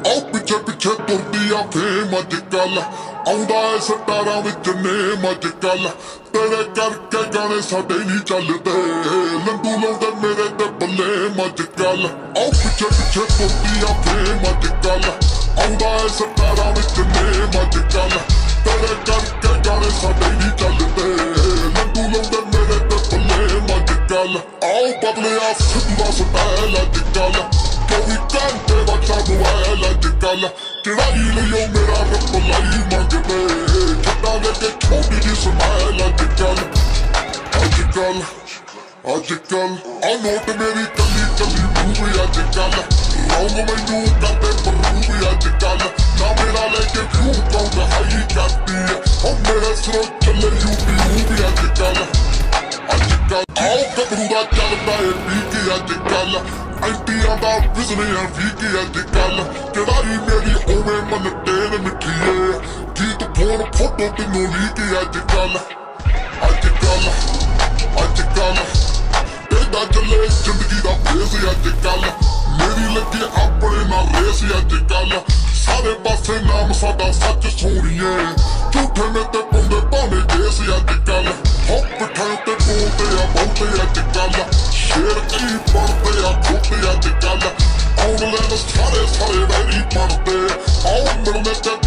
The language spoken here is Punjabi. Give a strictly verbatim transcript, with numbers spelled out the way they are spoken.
ਆਓ ਪਿੱਛੇ ਪਿੱਛੇ ਤੁਰਦੀ ਆ ਫੇਮ ਅੱਜ ਕੱਲ ਆਉਂਦਾ ਏ ਸਟਾਰਾਂ ਵਿੱਚ ਨੇਮ ਅੱਜ ਕੱਲ ਤੇਰੇ ਕਰਕੇ ਗਾਣੇ ਸਾਡੇ ਨਹੀਂ ਚੱਲਦੇ ਲੰਡੂ ਲਾਉਂਦੇ ਮੇਰੇ ਤੇ ਬੱਲੇ ਅੱਜ ਕੱਲ ਆਓ ਪਿੱਛੇ ਪਿੱਛੇ ਤੁਰਦੀ ਆ ਫੇਮ ਅੱਜ ਕੱਲ ਆਉਂਦਾ ਏ ਸਟਾਰਾਂ ਵਿੱਚ ਨੇਮ ਅੱਜ ਕੱਲ ਤੇਰੇ ਕਰਕੇ ਗਾਣੇ ਸਾਡੇ ਨਹੀਂ ਚੱਲਦੇ ਲੰਡੂ ਲਾਉਂਦੇ ਮੇਰੇ ਤੇ ਬੱਲੇ ਅੱਜ ਕੱਲ ਆਓ ਬਦਲਿਆ ਸਿੱਧਾ ਸਟਾਈਲ ਅੱਜ ਕੱਲ ਚੌਵੀ ਘੰਟੇ ਬੱਚਾ ਮੋਬਾਈਲ ਅੱਜ ਕੱਲ ਚੜਾਈ ਲਈਓ ਮੇਰਾ ਰਿਪਲਾਈ ਮੰਗਦੇ ਛੱਡਾਂ ਲੈ ਕੇ ਛੋਟੀ ਜਿਹੀ ਸਮਾਈਲ ਅੱਜ ਕੱਲ ਅੱਜ ਕੱਲ ਅੱਜ ਕੱਲ ਆ ਨੋਟ ਮੇਰੀ ਕੱਲੀ ਕੱਲੀ ਮੂਵ ਅੱਜ ਕੱਲ ਰੌਂਗ ਮੈਨੂੰ ਕਰਦੇ ਪ੍ਰੂਵ ਅੱਜ ਕੱਲ ਨਾ ਮੇਰਾ ਲੈ ਕੇ ਫਿਊ ਕੌਂਗ ਹਾਈ ਕਰਦੀ ਹੈ ਉਹ ਮੇਰੇ ਸਿਰੋਂ ਚੱਲੇ ਯੂਪੀ ਮੂਵ ਅੱਜ ਕੱਲ ਅੱਜ ਕੱਲ ਆਓ ਗੱਭਰੂ ਦਾ ਚੱਲਦਾ ਏ ਪੀਕ ਅੱਜ ਕੱਲ ਐਂਟੀਆਂ ਦਾ ਵਿਜ਼ਨੇ ਆ ਵੀਕ ਅੱਜ ਕੱਲ ਚੜਾਈ ਮੇਰੀ ਹੋਵੇ ਮਨ ਟੇਨ ਮਿੱਠੀਏ ਗੀਤ ਫੋਨ ਫੋਟੋ ਤੈਨੂੰ ਲੀਕ ਅੱਜ ਕੱਲ ਅੱਜ ਕੱਲ ਅੱਜ ਕੱਲ ਇਹਦਾ ਚੱਲੇ ਜ਼ਿੰਦਗੀ ਦਾ ਫੇਸ ਅੱਜ ਕੱਲ ਮੇਰੀ ਲੱਗੀ ਆਪਣੇ ਨਾਲ ਰੇਸ ਅੱਜ ਕੱਲ ਸਾਰੇ ਪਾਸੇ ਨਾਮ ਸਾਡਾ ਸੱਚ ਸੋਣੀਏ ਝੂਠੇ ਨੇ ਤੇ ਪਾਉਂਦੇ ਭਾਵੇਂ ਕੇਸ ਅੱਜ ਕੱਲ ਹੋ ਪਿੱਠਾਂ ਤੇ ਬੋਲਦੇ ਆ ਬਹੁਤੇ ਅੱਜ ਕੱਲ ਸ਼ੇਰ ਕੀ ਪੜਦੇ ਆ ਖੁੱਤੇ ਅੱਜ ਕੱਲ ਆਉਣ ਲੈਣ ਸਾਰੇ ਸਾਰੇ ਵੈਰੀ ਪੜਦੇ ਆਉ ਮਿਲਨੇ ਤੇ